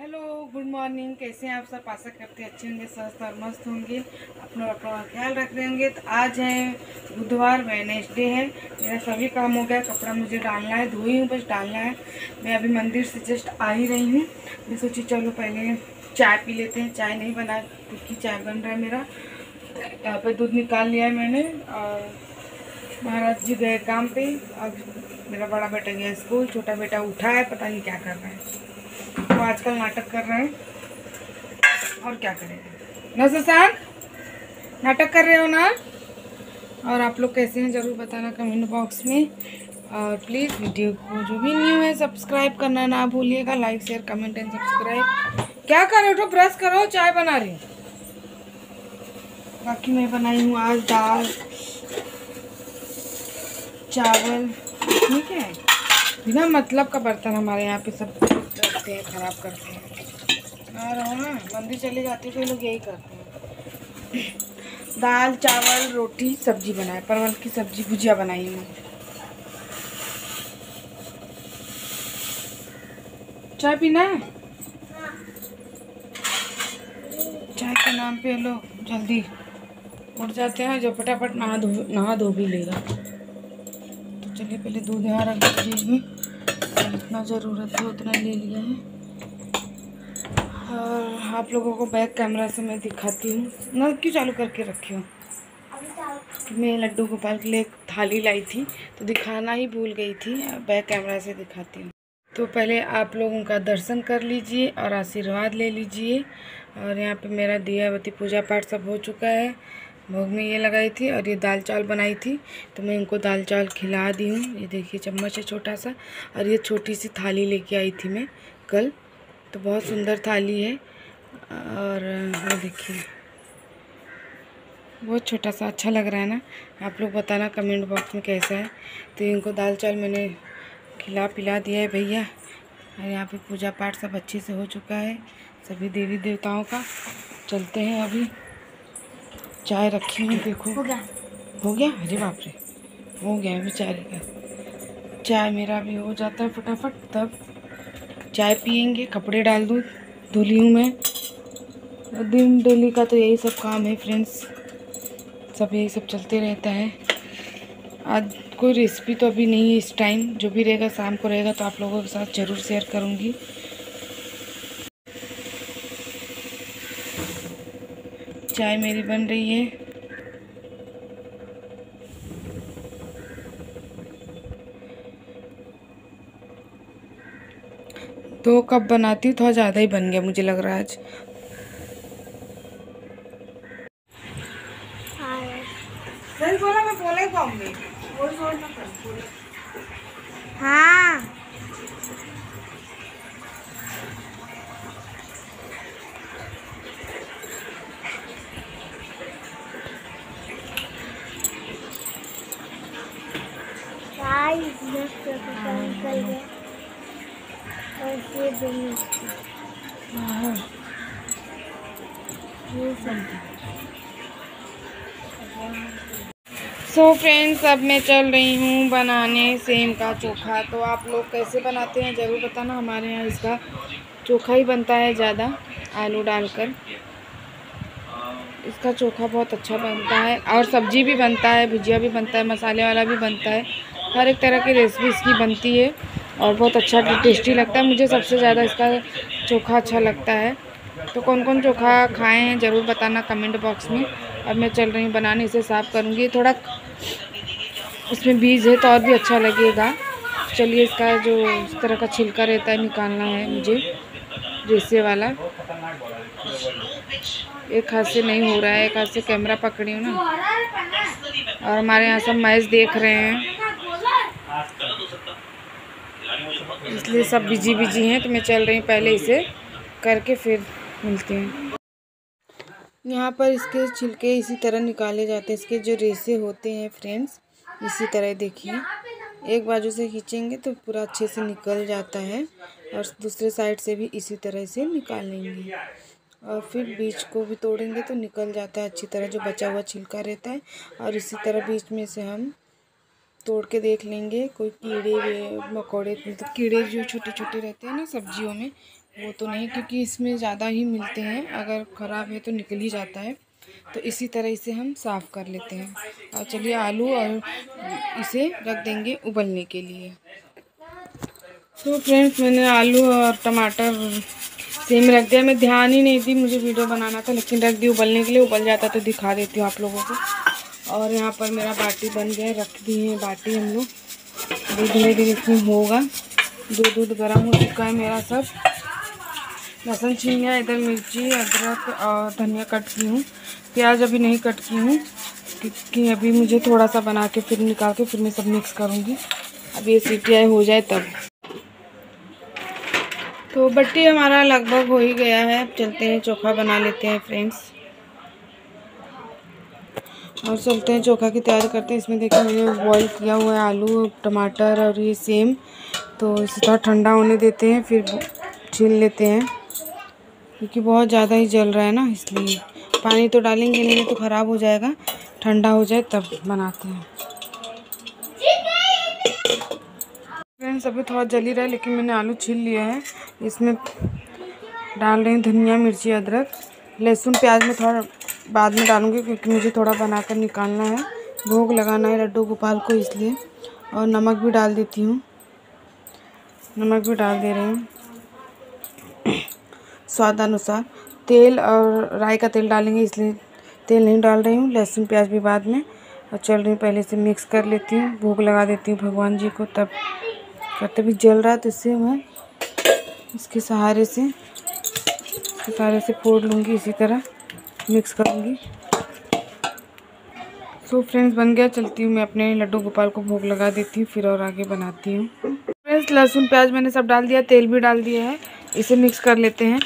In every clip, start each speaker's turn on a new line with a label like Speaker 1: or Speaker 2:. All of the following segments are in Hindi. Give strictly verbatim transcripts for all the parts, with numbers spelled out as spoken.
Speaker 1: Hello, good morning. कैसे हैं आप सब? आशा करते हैं अच्छे होंगे, स्वस्थ और मस्त होंगे, अपना अपना ख्याल रख रहे होंगे। तो आज है बुधवार, वेडनेसडे है। मेरा सभी काम हो गया, कपड़ा मुझे डालना है, धोई हूँ, बस डालना है। मैं अभी मंदिर से जस्ट आ ही रही हूँ। मैं सोची चलो पहले चाय पी लेते हैं। चाय नहीं बना, क्योंकि चाय बन रहा है मेरा। यहाँ पर दूध निकाल लिया है मैंने और महाराज जी गए काम पे। अब मेरा बड़ा बेटा गया स्कूल, छोटा बेटा उठा है, पता नहीं क्या कर रहा है। वो आजकल नाटक कर रहे हैं, और क्या करेंगे ना शशांक, नाटक कर रहे हो ना। और आप लोग कैसे हैं ज़रूर बताना कमेंट बॉक्स में। और प्लीज़ वीडियो को जो भी न्यू है सब्सक्राइब करना ना भूलिएगा। Like share comment and subscribe. क्या कर रहे हो? ब्रश करो, चाय बना रही हूँ। बाकी मैं बनाई हूँ आज दाल चावल। ठीक है, बिना मतलब का बर्तन हमारे यहाँ पे सब रखते हैं, ख़राब करते हैं। और हो ना, मंदिर चले जाते हैं तो लोग यही करते हैं। दाल चावल रोटी सब्जी बनाए, परवल की सब्जी भुजिया बनाई हूँ। चाय पीना है? चाय के नाम पे लोग जल्दी उठ जाते हैं, जो फटाफट नहा धो नहा धो भी लेगा। तो चलिए पहले दूध यहाँ रख दीजिए, जितना ज़रूरत है उतना ले लिया है। और आप लोगों को बैक कैमरा से मैं दिखाती हूँ ना, क्यों चालू करके रखी हूँ। मैं लड्डू गोपाल के लिए एक थाली लाई थी, तो दिखाना ही भूल गई थी। बैक कैमरा से दिखाती हूँ। तो पहले आप लोगों का दर्शन कर लीजिए और आशीर्वाद ले लीजिए। और यहाँ पे मेरा दिया बत्ती पूजा पाठ सब हो चुका है। भोग में ये लगाई थी और ये दाल चावल बनाई थी, तो मैं इनको दाल चावल खिला दी हूँ। ये देखिए चम्मच है छोटा सा, और ये छोटी सी थाली लेके आई थी मैं कल, तो बहुत सुंदर थाली है। और ये देखिए बहुत छोटा सा, अच्छा लग रहा है ना। आप लोग बताना कमेंट बॉक्स में कैसा है। तो इनको दाल चावल मैंने खिला पिला दिया है भैया। और यहाँ पे पूजा पाठ सब अच्छे से हो चुका है, सभी देवी देवताओं का। चलते हैं, अभी चाय रखी हूँ, देखो हो गया हो गया अरे बाप रे, हो गया बेचारे का। चाय मेरा भी हो जाता है फटाफट, तब चाय पियेंगे। कपड़े डाल दूँ, धुली हूँ मैं। दिन डेली का तो यही सब काम है फ्रेंड्स, सब यही सब चलते रहता है। आज कोई रेसिपी तो अभी नहीं है इस टाइम, जो भी रहेगा शाम को रहेगा तो आप लोगों के साथ ज़रूर शेयर करूँगी। चाय मेरी बन रही है। दो कप बनाती हूँ, थोड़ा ज़्यादा ही बन गया मुझे लग रहा है आज। सही बोला, मैं बोले पाऊंगी। हाँ निकल गया और ये सो फ्रेंड्स, अब मैं चल रही हूँ बनाने सेम का चोखा। तो आप लोग कैसे बनाते हैं ज़रूर बताना। हमारे यहाँ इसका चोखा ही बनता है ज़्यादा, आलू डालकर। इसका चोखा बहुत अच्छा बनता है, और सब्जी भी बनता है, भुजिया भी बनता है, मसाले वाला भी बनता है। हर एक तरह की रेसिपी इसकी बनती है और बहुत अच्छा टेस्टी लगता है। मुझे सबसे ज़्यादा इसका चोखा अच्छा लगता है। तो कौन कौन चोखा खाए हैं ज़रूर बताना कमेंट बॉक्स में। अब मैं चल रही हूँ बनाने, इसे साफ़ करूँगी। थोड़ा उसमें बीज है तो और भी अच्छा लगेगा। चलिए, इसका जो इस तरह का छिलका रहता है निकालना है मुझे, रेसे वाला। एक हाथ से नहीं हो रहा है, एक हाथ से कैमरा पकड़ी हूँ ना, और हमारे यहाँ सब मैच देख रहे हैं, इसलिए सब बिजी बिजी हैं। तो मैं चल रही हूँ, पहले इसे करके फिर मिलते हैं। यहाँ पर इसके छिलके इसी तरह निकाले जाते हैं। इसके जो रेसे होते हैं फ्रेंड्स, इसी तरह देखिए, एक बाजू से खींचेंगे तो पूरा अच्छे से निकल जाता है, और दूसरे साइड से भी इसी तरह से निकाल लेंगे। और फिर बीज को भी तोड़ेंगे तो निकल जाता है अच्छी तरह, जो बचा हुआ छिलका रहता है। और इसी तरह बीच में से हम तोड़ के देख लेंगे कोई कीड़े मकोड़े, मतलब कीड़े जो छोटे छोटे रहते हैं ना सब्जियों में, वो तो नहीं, क्योंकि इसमें ज़्यादा ही मिलते हैं। अगर ख़राब है तो निकल ही जाता है। तो इसी तरह इसे हम साफ़ कर लेते हैं। और चलिए आलू और इसे रख देंगे उबलने के लिए। तो फ्रेंड्स, मैंने आलू और टमाटर सेम रख दिया। मैं ध्यान ही नहीं दी, मुझे वीडियो बनाना था, लेकिन रख दी उबलने के लिए। उबल जाता तो दिखा देती हूँ आप लोगों को। और यहाँ पर मेरा बाटी बन गया, रख दी है बाटी हम लोग। अभी धीरे धीरे इसमें होगा। दूध दूध गर्म हो चुका है मेरा सब। लहसुन छीन लिया, इधर मिर्ची अदरक और धनिया कट की हूँ। प्याज अभी नहीं कट की हूँ, क्योंकि अभी मुझे थोड़ा सा बना के फिर निकाल के फिर मैं सब मिक्स करूँगी। अब ये सीटी हो जाए तब। तो बट्टी हमारा लगभग हो ही गया है। अब चलते हैं चोखा बना लेते हैं फ्रेंड्स। और चलते हैं चोखा की तैयारी करते हैं। इसमें देखिए मैंने बॉईल किया हुआ है आलू टमाटर और ये सेम। तो इसे थोड़ा ठंडा होने देते हैं, फिर छील लेते हैं, क्योंकि बहुत ज़्यादा ही जल रहा है ना, इसलिए पानी तो डालेंगे नहीं तो ख़राब हो जाएगा। ठंडा हो जाए तब बनाते हैं। फ्रेंड्स, अभी थोड़ा जल ही रहा है, लेकिन मैंने आलू छील लिया है। इसमें डाल रही हूँ धनिया मिर्ची अदरक। लहसुन प्याज में थोड़ा बाद में डालूँगी, क्योंकि मुझे थोड़ा बनाकर निकालना है, भोग लगाना है लड्डू गोपाल को, इसलिए। और नमक भी डाल देती हूँ, नमक भी डाल दे रही हूँ स्वाद अनुसार। तेल और राई का तेल डालेंगे, इसलिए तेल नहीं डाल रही हूँ। लहसुन प्याज भी बाद में। और चल रही हूँ, पहले से मिक्स कर लेती हूँ, भोग लगा देती हूँ भगवान जी को। तब करते भी जल रहा है, तो इससे मैं इसके सहारे से इसके सहारे से फोड़ लूँगी, इसी तरह मिक्स करूँगी। सो फ्रेंड्स, बन गया। चलती हूँ मैं अपने लड्डू गोपाल को भोग लगा देती हूँ, फिर और आगे बनाती हूँ। फ्रेंड्स, लहसुन प्याज मैंने सब डाल दिया, तेल भी डाल दिया है। इसे मिक्स कर लेते हैं।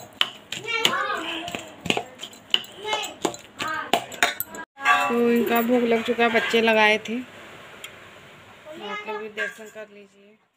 Speaker 1: तो इनका भोग लग चुका है, बच्चे लगाए थे, आप लोग भी दर्शन कर लीजिए।